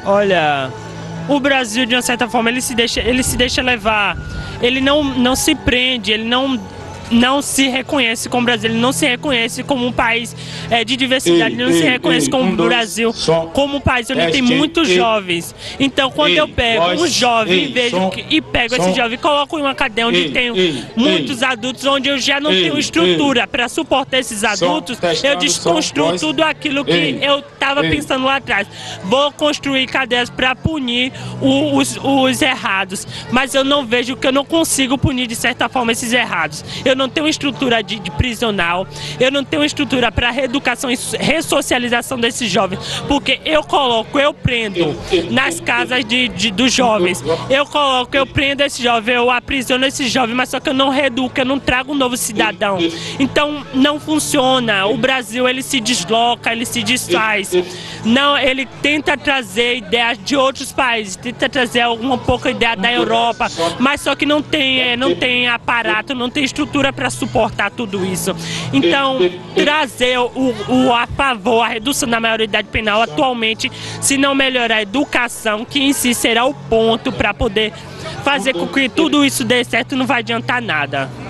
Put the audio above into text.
Olha, o Brasil, de uma certa forma, ele se deixa levar. Ele não se prende, ele não se reconhece como Brasil, ele não se reconhece como um país de diversidade, ele não se reconhece como o Brasil, como um país onde tem muitos jovens. Então, quando eu pego um jovem e pego esse jovem e coloco em uma cadeia onde tem muitos adultos, onde eu já não tenho estrutura para suportar esses adultos, eu desconstruo tudo aquilo que eu estava pensando lá atrás. Vou construir cadeias para punir os errados, mas eu não vejo que eu não consigo punir de certa forma esses errados. Eu não tenho estrutura de prisional, eu não tenho estrutura para reeducação e ressocialização desses jovens, porque eu prendo nas casas dos jovens, eu prendo esse jovem, eu aprisiono esse jovem, mas só que eu não reeduco, eu não trago um novo cidadão. Então não funciona. O Brasil, ele se desloca, ele se desfaz. Não, ele tenta trazer ideias de outros países, tenta trazer um pouco a ideia da Europa, mas só que não tem aparato, não tem estrutura para suportar tudo isso. Então, trazer a favor, a redução da maioridade penal atualmente, se não melhorar a educação, que em si será o ponto para poder fazer com que tudo isso dê certo, não vai adiantar nada.